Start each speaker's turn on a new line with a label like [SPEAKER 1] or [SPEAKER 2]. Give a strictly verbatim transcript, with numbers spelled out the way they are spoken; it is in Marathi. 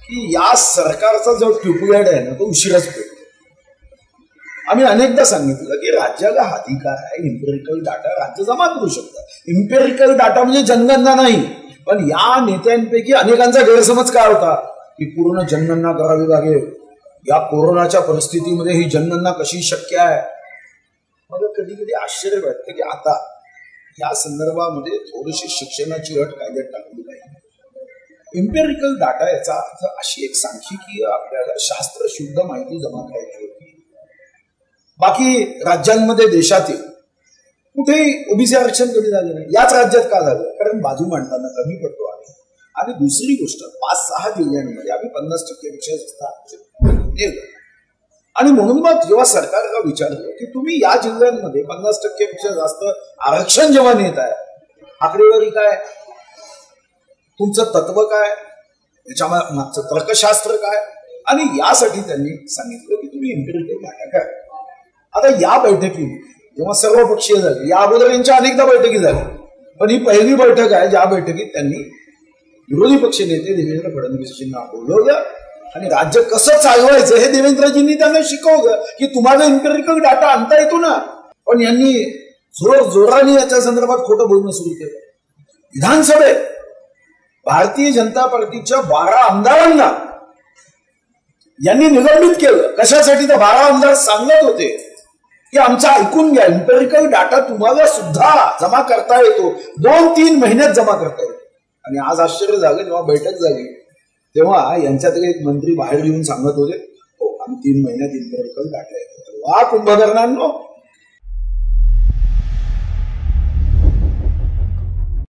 [SPEAKER 1] की या सरकारचा जो ट्यूबलाइट आहे ना तो उशिराच पेटतो. आम्ही अनेकदा सांगितलं की राज्याला हा अधिकार आहे, इम्पेरिकल डाटा राज्य जमा करू शकतात. इम्पेरिकल डाटा म्हणजे जनगणना नाही. पण या नेत्यांपैकी अनेकांचा गैरसमज काय होता की पूर्ण जनगणना करावी लागेल, या कोरोनाच्या परिस्थितीमध्ये ही जनगणना कशी शक्य आहे. मला कधी कधी आश्चर्य वाटतं की आता या संदर्भामध्ये थोडीशी शिक्षणाची अट कायद्यात टाकली पाहिजे. इम्पेरिकल डाटा याचा अर्थ अशी एक सांख्यिकीय आपल्याला शास्त्रशुद्ध माहिती जमा करायची होती. बाकी राज्यांमध्ये देशातील कुठेही ओबीसी आरक्षण कमी झालं नाही. याच राज्यात का झालं? कारण बाजू मांडताना कमी पडतो आहे. आणि दुसरी गोष्ट, पाच सहा जिल्ह्यांमध्ये आम्ही पन्नास टक्केपेक्षा जास्त आरक्षण. आणि म्हणून मग जेव्हा सरकारला विचारलं की तुम्ही या जिल्ह्यांमध्ये पन्नास टक्केपेक्षा जास्त आरक्षण जेव्हा नेत आहे, आकडेवारी काय, तुमचं तत्व काय, याच्या मागचं तर्कशास्त्र काय, आणि यासाठी त्यांनी सांगितलं की तुम्ही इम्पेरिकल डाटा काय. आता या बैठकीत जेव्हा सर्वपक्षीय झाली, या अगोदर यांच्या अनेकदा बैठकी झाल्या, पण ही पहिली बैठक आहे ज्या बैठकीत त्यांनी विरोधी पक्ष नेते देवेंद्र फडणवीसजींना बोलवलं आणि राज्य कसं चालवायचं हे देवेंद्रजींनी त्यांना शिकवलं की तुम्हाला इम्पेरिकल डाटा आणता येतो ना. पण यांनी जोर जोराने याच्या संदर्भात खोटं बोलणं सुरू केलं. विधानसभेत भारतीय जनता पार्टीच्या बारा आमदारांना यांनी निलंबित केलं. कशासाठी? तर बारा आमदार सांगत होते की आमचा ऐकून घ्या, इम्पेरिकल डाटा तुम्हाला सुद्धा जमा करता येतो, दोन तीन महिन्यात जमा करता येतो. आणि आज आश्चर्य झालं जेव्हा बैठक झाली तेव्हा यांच्यातले एक मंत्री बाहेर येऊन सांगत होते हो आम्ही तीन महिन्यात इम्पेरिकल डाटा येतो. वा कुंभकर्णांनो,